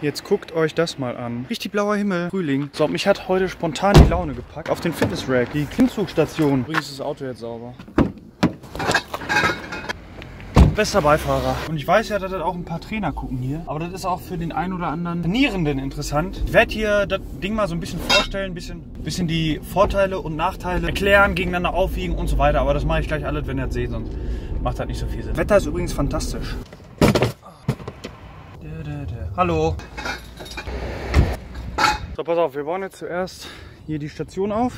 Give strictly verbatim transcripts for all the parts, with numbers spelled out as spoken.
jetzt guckt euch das mal an. Richtig blauer Himmel, Frühling. So, mich hat heute spontan die Laune gepackt auf den Fitness-Rack, die Klimmzugstation. Übrigens ist das Auto jetzt sauber. Bester Beifahrer. Und ich weiß ja, dass das auch ein paar Trainer gucken hier. Aber das ist auch für den einen oder anderen Trainierenden interessant. Ich werde hier das Ding mal so ein bisschen vorstellen, ein bisschen, bisschen die Vorteile und Nachteile erklären, gegeneinander aufwiegen und so weiter. Aber das mache ich gleich alles, wenn ihr das seht, sonst macht das nicht so viel Sinn. Das Wetter ist übrigens fantastisch. Hallo. So, pass auf, wir bauen jetzt zuerst hier die Station auf.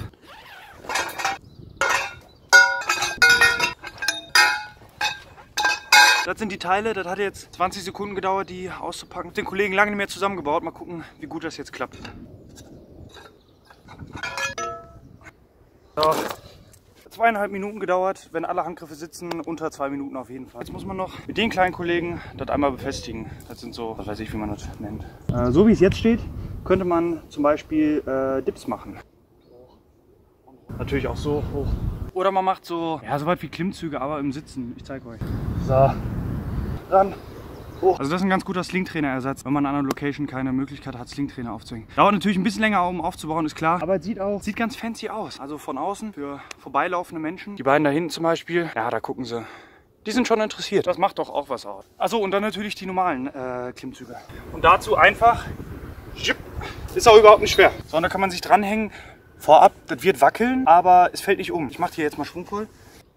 Das sind die Teile, das hat jetzt zwanzig Sekunden gedauert, die auszupacken. Mit den Kollegen lange nicht mehr zusammengebaut. Mal gucken, wie gut das jetzt klappt. So. Zweieinhalb Minuten gedauert, wenn alle Handgriffe sitzen, unter zwei Minuten auf jeden Fall. Jetzt muss man noch mit den kleinen Kollegen das einmal befestigen. Das sind so, was weiß ich, wie man das nennt. Äh, so wie es jetzt steht, könnte man zum Beispiel äh, Dips machen. Natürlich auch so hoch. Oder man macht so, ja, so weit wie Klimmzüge, aber im Sitzen. Ich zeige euch. So, ran. Hoch. Also das ist ein ganz guter Slingtrainer-Ersatz, wenn man an einer Location keine Möglichkeit hat, Slingtrainer aufzuhängen. Dauert natürlich ein bisschen länger, um aufzubauen, ist klar. Aber es sieht auch, sieht ganz fancy aus. Also von außen für vorbeilaufende Menschen. Die beiden da hinten zum Beispiel, ja, da gucken sie. Die sind schon interessiert. Das macht doch auch was aus. Achso, und dann natürlich die normalen äh, Klimmzüge. Und dazu einfach, ist auch überhaupt nicht schwer. So, und da kann man sich dranhängen. Vorab, das wird wackeln, aber es fällt nicht um. Ich mache hier jetzt mal schwungvoll.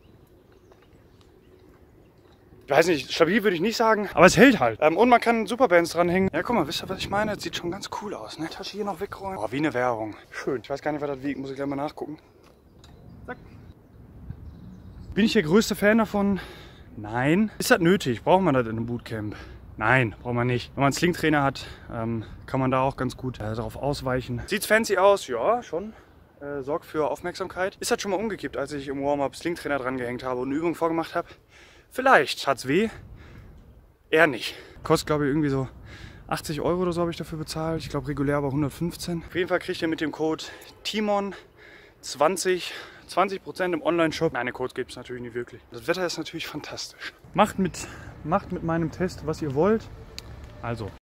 Ich weiß nicht, stabil würde ich nicht sagen, aber es hält halt. Ähm, und man kann Superbands dranhängen. Ja, guck mal, wisst ihr, was ich meine? Das sieht schon ganz cool aus, ne? Tasche hier noch wegräumen. Oh, wie eine Währung. Schön. Ich weiß gar nicht, was das wiegt. Muss ich gleich mal nachgucken. Zack. Bin ich der größte Fan davon? Nein. Ist das nötig? Braucht man das in einem Bootcamp? Nein, braucht man nicht. Wenn man einen Slingtrainer hat, ähm, kann man da auch ganz gut äh, darauf ausweichen. Sieht's fancy aus? Ja, schon. Äh, sorgt für Aufmerksamkeit. Ist das schon mal umgekippt, als ich im Warm-up Slingtrainer dran gehängt habe und eine Übung vorgemacht habe? Vielleicht. Hat's weh? Eher nicht. Kostet, glaube ich, irgendwie so achtzig Euro oder so habe ich dafür bezahlt. Ich glaube, regulär aber hundertfünfzehn. Auf jeden Fall kriegt ihr mit dem Code Timon zwanzig zwanzig Prozent im Online-Shop. Nein, Codes gibt es natürlich nicht wirklich. Das Wetter ist natürlich fantastisch. Macht mit, macht mit meinem Test, was ihr wollt. Also.